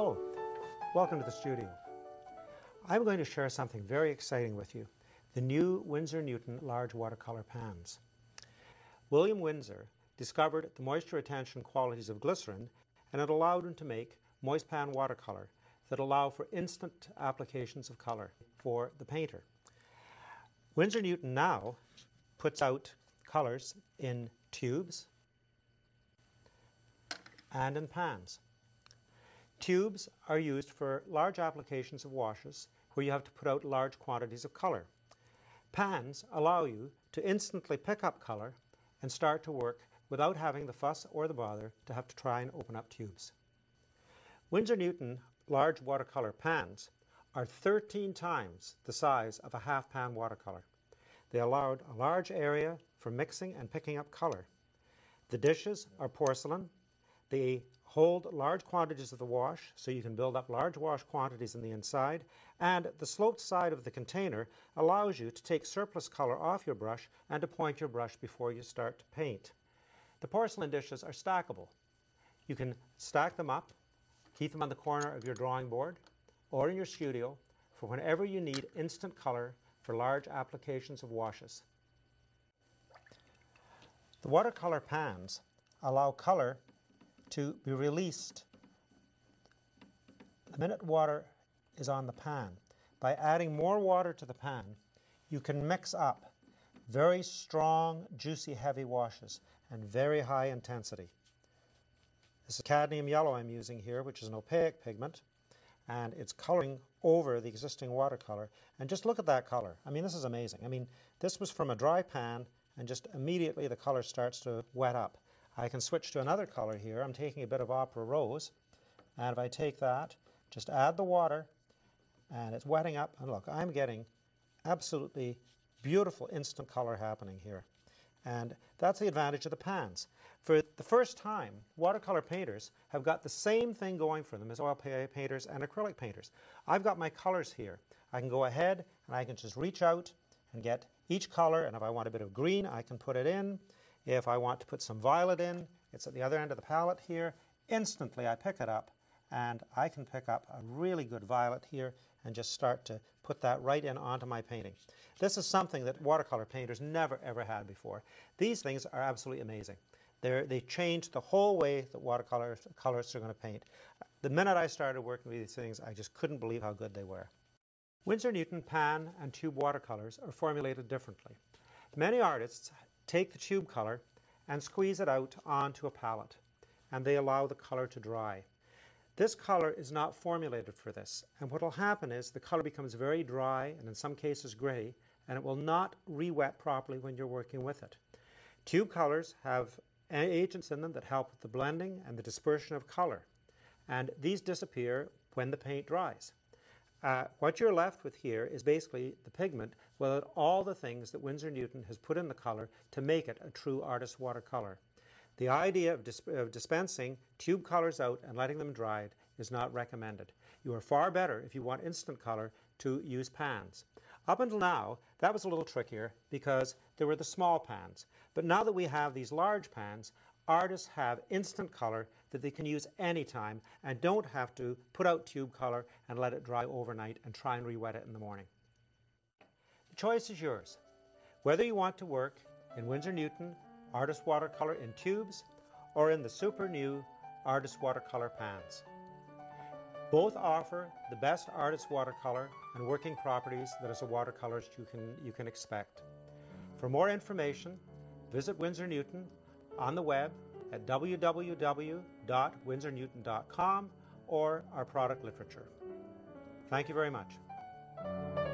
Hello, welcome to the studio. I'm going to share something very exciting with you, the new Winsor Newton large watercolor pans. William Winsor discovered the moisture retention qualities of glycerin, and it allowed him to make moist pan watercolor that allow for instant applications of color for the painter. Winsor Newton now puts out colors in tubes and in pans. Tubes are used for large applications of washes where you have to put out large quantities of color. Pans allow you to instantly pick up color and start to work without having the fuss or the bother to have to try and open up tubes. Winsor Newton large watercolor pans are 13 times the size of a half pan watercolor. They allowed a large area for mixing and picking up color. The dishes are porcelain. They hold large quantities of the wash, so you can build up large wash quantities in the inside, and the sloped side of the container allows you to take surplus color off your brush and to point your brush before you start to paint. The porcelain dishes are stackable. You can stack them up, keep them on the corner of your drawing board or in your studio for whenever you need instant color for large applications of washes. The watercolor pans allow color to be released the minute water is on the pan. By adding more water to the pan, you can mix up very strong, juicy, heavy washes and very high intensity. This is cadmium yellow I'm using here, which is an opaque pigment, and it's coloring over the existing watercolor. And just look at that color. I mean, this is amazing. I mean, this was from a dry pan, and just immediately the color starts to wet up. I can switch to another color here. I'm taking a bit of Opera Rose, and if I take that, just add the water, and it's wetting up, and look, I'm getting absolutely beautiful instant color happening here. And that's the advantage of the pans. For the first time, watercolor painters have got the same thing going for them as oil painters and acrylic painters. I've got my colors here. I can go ahead and I can just reach out and get each color, and if I want a bit of green, I can put it in. If I want to put some violet in, it's at the other end of the palette here. Instantly I pick it up, and I can pick up a really good violet here and just start to put that right in onto my painting. This is something that watercolor painters never ever had before. These things are absolutely amazing. They change the whole way that watercolorists are going to paint. The minute I started working with these things, I just couldn't believe how good they were. Winsor Newton pan and tube watercolors are formulated differently. Many artists take the tube color and squeeze it out onto a palette, and they allow the color to dry. This color is not formulated for this, and what will happen is the color becomes very dry and in some cases gray, and it will not re-wet properly when you're working with it. Tube colors have agents in them that help with the blending and the dispersion of color, and these disappear when the paint dries. What you're left with here is basically the pigment with all the things that Winsor Newton has put in the color to make it a true artist's watercolor. The idea of dispensing tube colors out and letting them dry is not recommended. You are far better, if you want instant color, to use pans. Up until now, that was a little trickier because there were the small pans. But now that we have these large pans, artists have instant color that they can use anytime and don't have to put out tube color and let it dry overnight and try and re-wet it in the morning. The choice is yours. Whether you want to work in Winsor Newton Artist Watercolor in tubes or in the super new Artist Watercolor pans. Both offer the best artist watercolor and working properties that as a watercolorist you can expect. For more information, visit Winsor Newton on the web at www.windsornewton.com or our product literature. Thank you very much.